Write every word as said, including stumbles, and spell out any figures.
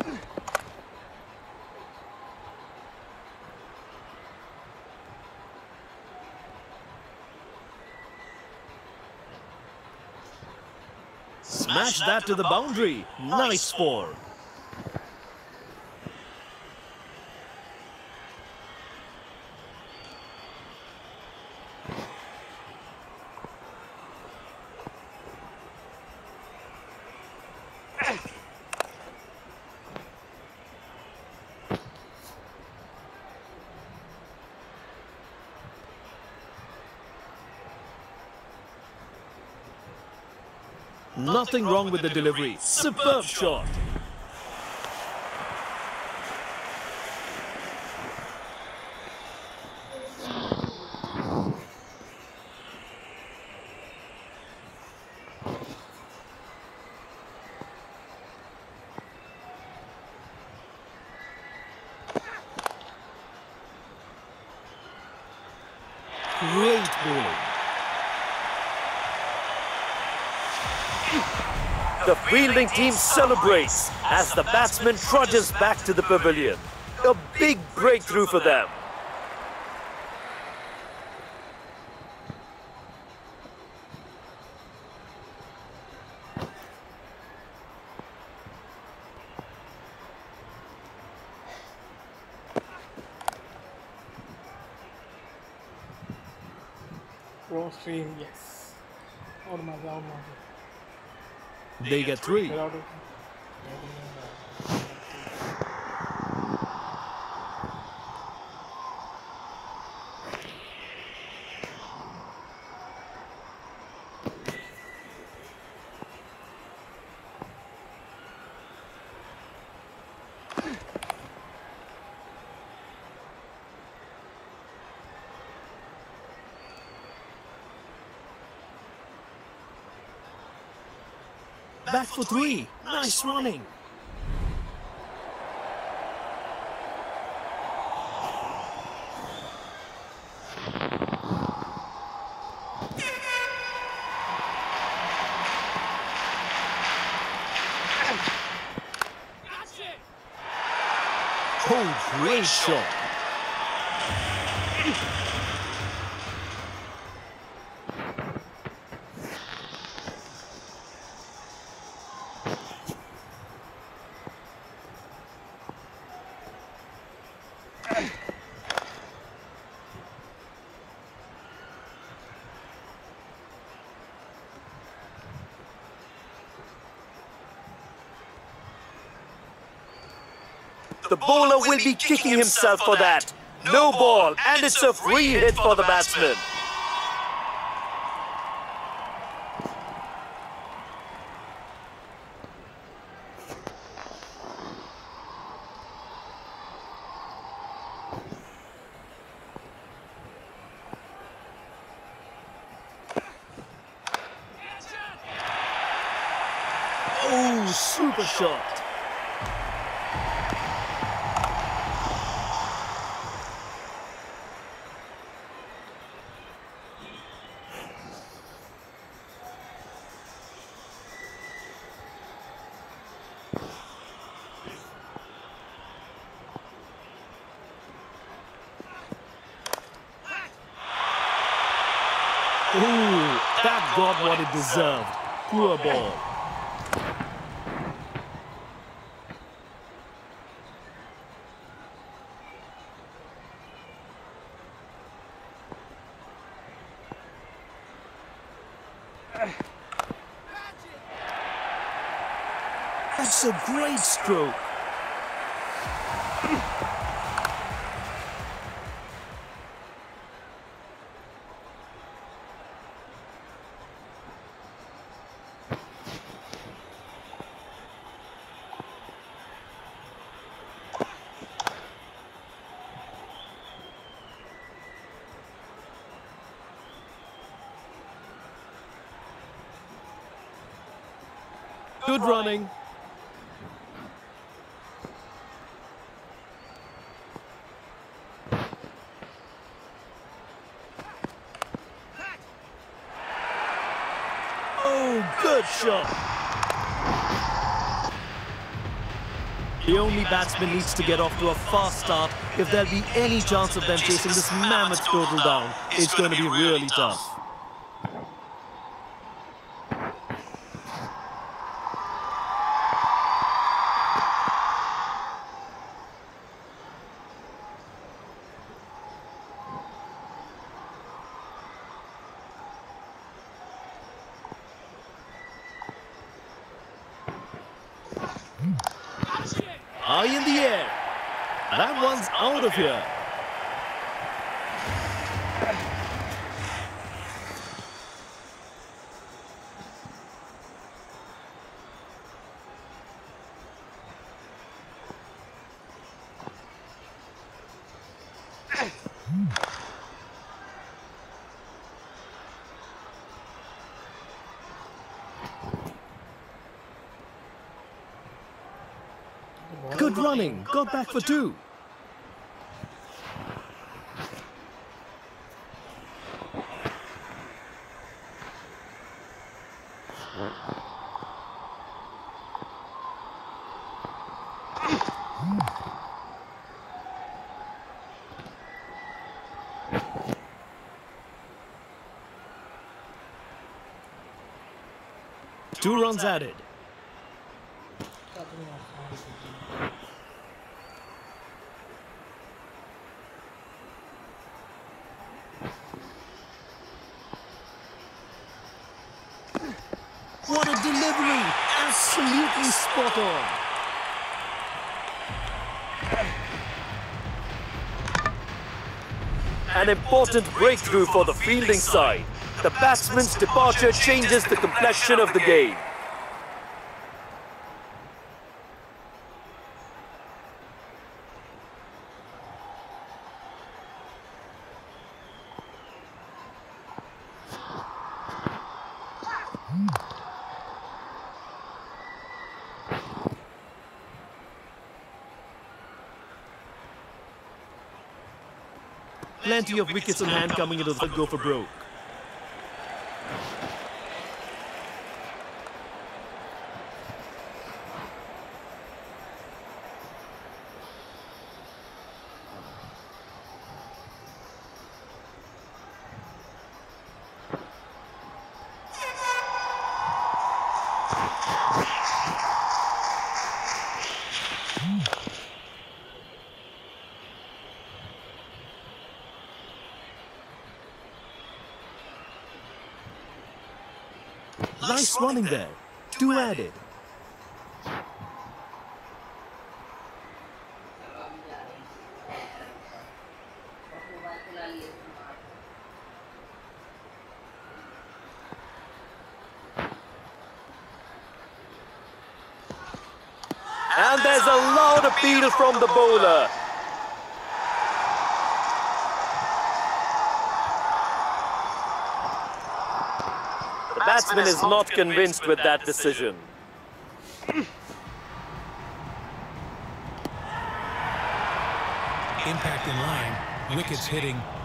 Smash that to the boundary. Nice four. Nothing wrong with the delivery. Superb shot. Great bowling. The fielding team celebrates as the batsman trudges back to the pavilion. A big breakthrough for them. Cross stream, yes. Out my down They get three. Back for three. Nice running. Oh, great shot. The bowler will be kicking himself for that. No ball, and it's a free hit for the batsman. Oh, super shot. Ooh, that got what it deserved. Poor ball. That's a great stroke. Good running. Oh, good shot. The only batsman needs to get off to a fast start if there'll be any chance of them chasing this mammoth total down. It's going to be really tough. High in the air. That one's out of here. Good running. Got back for two. Two runs added. What a delivery! Absolutely spot on. An important breakthrough for the fielding side. The batsman's departure changes the complexion of the game. Plenty of wickets in hand coming into the go for broke. Nice running there. Two added. And there's a loud appeal from the bowler. The batsman is not convinced with that decision. Impact in line, wickets hitting